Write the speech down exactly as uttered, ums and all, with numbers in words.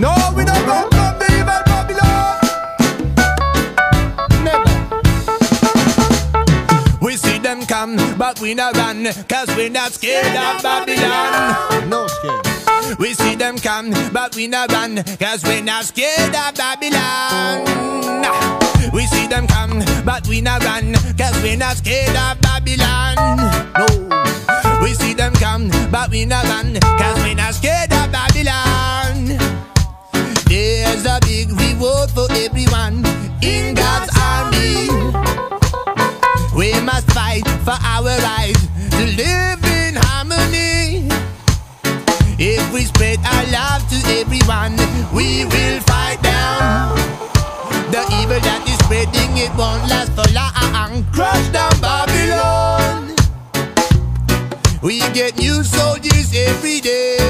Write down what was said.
No, we don't run from the evil Babylon. Never. We see them come, but we not run, cause we not scared of Babylon. No scared. We see them come, but we not run, cause we not scared of Babylon. We see them come, but we not run, cause we not scared of Babylon. No. We see them come, but we not run, cause we not scared of Babylon. There's a big reward for everyone in God's army. We must fight for our right to live in harmony. If we spread our love to everyone, we will fight down the evil that is spreading. It won't last for long. Crush down Babylon. We get new soldiers every day.